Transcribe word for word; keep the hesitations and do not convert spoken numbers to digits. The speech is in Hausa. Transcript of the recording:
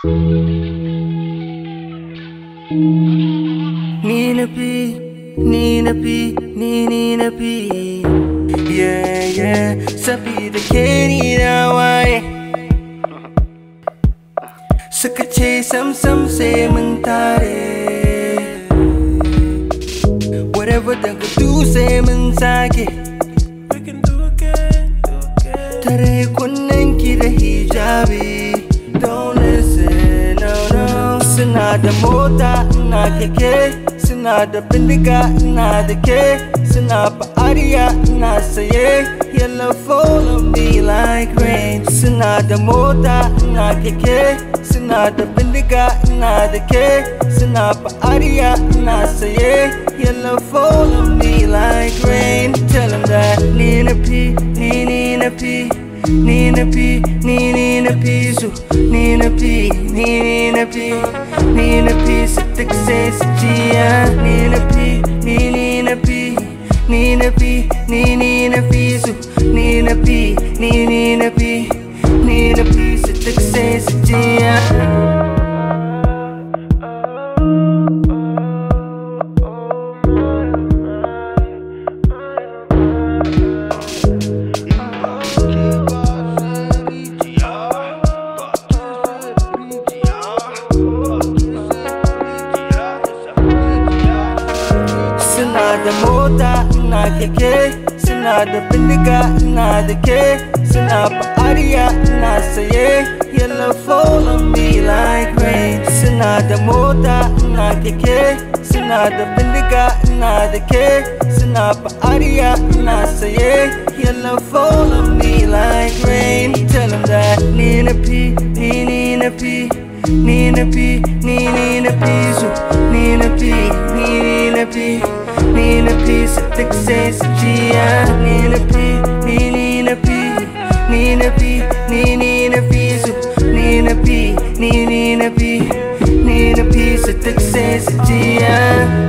Nina P, Nina P, Nina P. Yeah, yeah, sabi da ke ni na waye. Suka ce sam sam sai mun tare. Whatever da ka do sai mun sake. Tare kunnen ki da hijabi. Don't listen, no, no. Suna da mota, ina keke. Suna da bindiga, ina da ke. Suna fa'ariya, ina saye. Yellow follow me like rain. Suna da mota, ina keke. Suna da bindiga, ina da ke. Suna fa'ariya, ina saye. Yellow follow me like rain. Tell them that Nina P, Nina P. Nina P, Nina P, so Nina P, Nina P, Nina P, sit the case, Nina P, Nina P, Nina P, Nina P, so Nina P, Nina P, Nina P, sit the case, Suna da mota, ina keke. Suna da bindiga, ina da ke. Suna fa'ariya, ina saye. Yellow follow me like rain. Suna da mota, ina keke. Suna da bindiga, ina da ke. Suna fa'ariya, ina saye. Yellow follow me like rain. Tell them that Nina P, Nina P, Nina P, Nina P, so Nina P, Nina P. Nina P, sit the case, Nina P, Nina P, Nina P, Nina P, so Nina P, Nina P, Nina P, sit the case,